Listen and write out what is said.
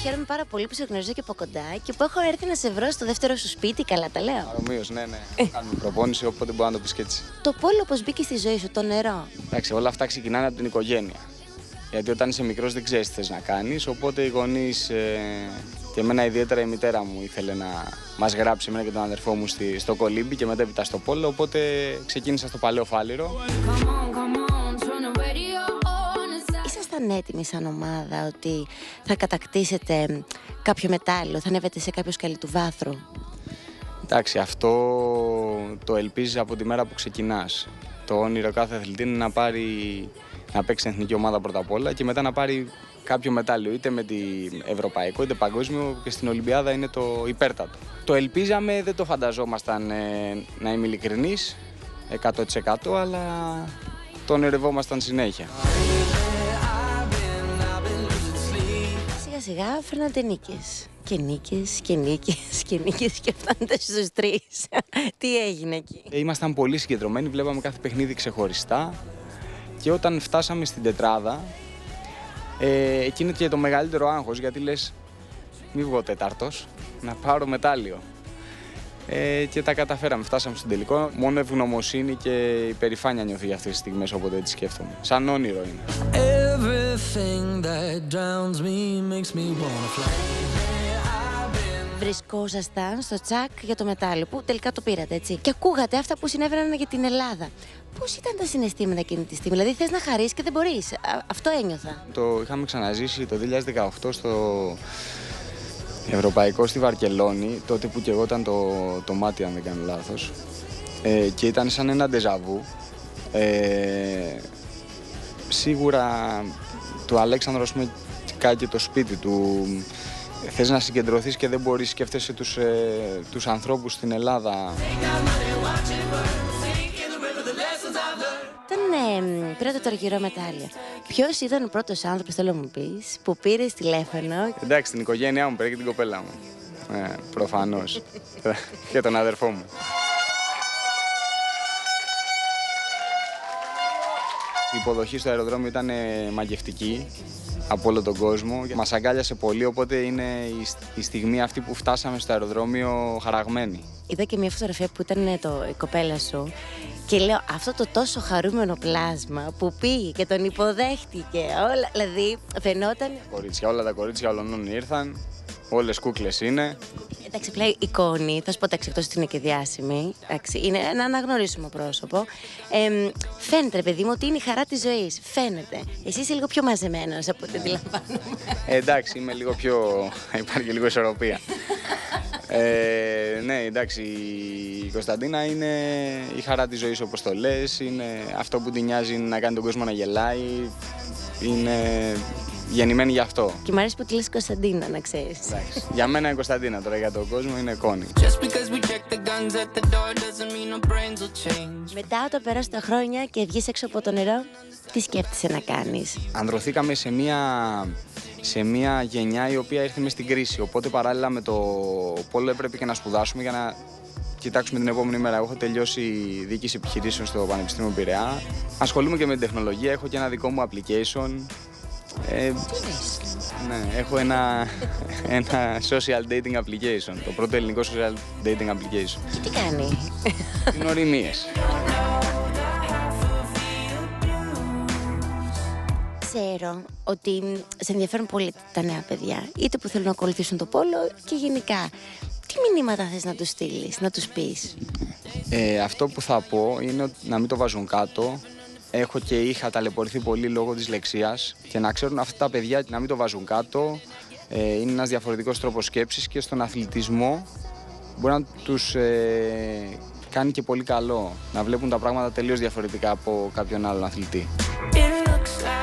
χαίρομαι πάρα πολύ που σε γνωρίζω και από κοντά και που έχω έρθει να σε βρω στο δεύτερο σου σπίτι. Καλά τα λέω. Παρομοίως, ναι. Κάνουμε προπόνηση, οπότε μπορεί να το πεις και έτσι. Το πόλο πώς μπήκε στη ζωή σου, το νερό? Εντάξει, όλα αυτά ξεκινάνε από την οικογένεια. Γιατί όταν είσαι μικρός δεν ξέρεις τι θες να κάνεις, οπότε οι γονείς και εμένα ιδιαίτερα η μητέρα μου ήθελε να μας γράψει εμένα και τον αδερφό μου στο κολύμπι και μετέπειτα στο πόλο, οπότε ξεκίνησα στο Παλαιό Φάληρο. Ήσασταν έτοιμοι σαν ομάδα ότι θα κατακτήσετε κάποιο μετάλλιο, θα ανέβετε σε κάποιο σκαλί του βάθρου? Εντάξει, αυτό το ελπίζεις από τη μέρα που ξεκινάς. Το όνειρο κάθε αθλητή είναι να παίξει στην εθνική ομάδα πρώτα απ' όλα και μετά να πάρει κάποιο μετάλλιο, είτε με τη ευρωπαϊκό είτε παγκόσμιο, και στην Ολυμπιάδα είναι το υπέρτατο. Το ελπίζαμε, δεν το φανταζόμασταν, να είμαι ειλικρινής, 100%, αλλά το ονειρευόμασταν συνέχεια. Σιγά σιγά φέρνατε νίκες. Και νίκες και νίκες και νίκες και φτάνετε στους 3. Τι έγινε εκεί? Ήμασταν πολύ συγκεντρωμένοι, βλέπαμε κάθε παιχνίδι ξεχωριστά και όταν φτάσαμε στην τετράδα, εκείνο και το μεγαλύτερο άγχος, γιατί λες μη βγω τέταρτος, να πάρω μετάλλιο. Και τα καταφέραμε, φτάσαμε στον τελικό. Μόνο ευγνωμοσύνη και υπερηφάνεια νιώθω για αυτές τις στιγμές, όποτε τις σκέφτομαι. Σαν όνειρο είναι. Βρισκόσασταν στο τσακ για το μετάλλιο, που τελικά το πήρατε, έτσι. Και ακούγατε αυτά που συνέβαιναν για την Ελλάδα. Πώς ήταν τα συναισθήματα εκείνη τη στιγμή? Δηλαδή θες να χαρείς και δεν μπορείς. Αυτό ένιωθα. Το είχαμε ξαναζήσει το 2018 στο Ευρωπαϊκό στη Βαρκελόνη, τότε που και εγώ ήταν το μάτι, αν δεν κάνω λάθος. Και ήταν σαν ένα ντεζαβού. Σίγουρα του Αλέξανδρου, ας πούμε, κάτι και το σπίτι του. Θες να συγκεντρωθείς και δεν μπορείς, σκέφτεσαι τους ανθρώπους στην Ελλάδα. Όταν πήρατε το αργυρό μετάλλιο, ποιος ήταν ο πρώτος άνθρωπος, θέλω να μου πεις, που πήρε τηλέφωνο? Εντάξει, την οικογένειά μου πέρα και την κοπέλα μου. Προφανώς. Και τον αδερφό μου. Η υποδοχή στο αεροδρόμιο ήταν μαγευτική από όλο τον κόσμο. Μας αγκάλιασε πολύ, οπότε είναι η στιγμή αυτή που φτάσαμε στο αεροδρόμιο χαραγμένοι. Είδα και μια φωτογραφία που ήταν η κοπέλα σου και λέω αυτό το τόσο χαρούμενο πλάσμα που πήγε και τον υποδέχτηκε όλα, δηλαδή φαινόταν... Κορίτσια, όλα τα κορίτσια όλων ήρθαν, όλες κούκλες είναι. Εντάξει, απλά εικόνη, θα σου πω εκτός ότι είναι και διάσημη, εντάξει, είναι ένα αναγνωρίσιμο πρόσωπο. Φαίνεται, ρε παιδί μου, ότι είναι η χαρά της ζωής. Φαίνεται. Εσύ είσαι λίγο πιο μαζεμένος από ό,τι αντιλαμβάνομαι. Εντάξει, είμαι λίγο πιο... υπάρχει λίγο ισορροπία. Ναι, εντάξει, η Κωνσταντίνα είναι η χαρά της ζωής, όπως το λες. Είναι αυτό που την νοιάζει, να κάνει τον κόσμο να γελάει. Είναι γεννημένη γι' αυτό. Και μ' αρέσει που τη λες Κωνσταντίνα, να ξέρεις. Εντάξει, για μένα είναι Κωνσταντίνα, τώρα για τον κόσμο είναι Κόνη. Μετά το περάσουν τα χρόνια και βγεις έξω από το νερό, τι σκέφτεσαι να κάνεις? Ανδρωθήκαμε σε μια γενιά η οποία ήρθε μες στην κρίση, οπότε παράλληλα με το πόλο έπρεπε και να σπουδάσουμε για να κοιτάξουμε την επόμενη μέρα. Εγώ έχω τελειώσει διοίκηση επιχειρήσεων στο Πανεπιστήμιο Πειραιά. Ασχολούμαι και με την τεχνολογία, έχω και ένα δικό μου application. Ναι, έχω ένα social dating application, το πρώτο ελληνικό social dating application. Και τι κάνει? Γνωριμίες. Ξέρω ότι σε ενδιαφέρουν πολύ τα νέα παιδιά, είτε που θέλουν να ακολουθήσουν το πόλο και γενικά. Τι μηνύματα θες να τους στείλεις, να τους πεις? Αυτό που θα πω είναι να μην το βάζουν κάτω. Έχω και είχα ταλαιπωρηθεί πολύ λόγω της λεξίας και να ξέρουν αυτά τα παιδιά να μην το βάζουν κάτω. Είναι ένας διαφορετικός τρόπος σκέψης και στον αθλητισμό μπορεί να τους κάνει και πολύ καλό να βλέπουν τα πράγματα τελείως διαφορετικά από κάποιον άλλον αθλητή.